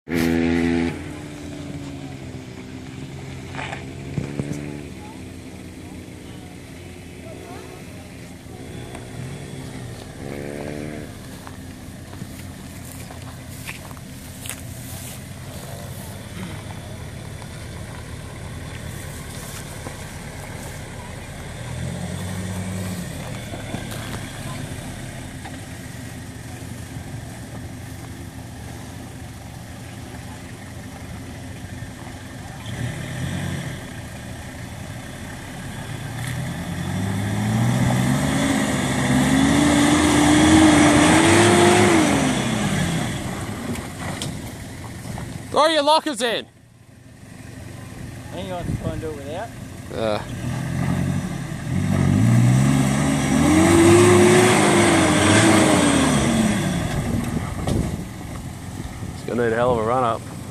Throw your lockers in. Hang on to try and do it without. It's gonna need a hell of a run up.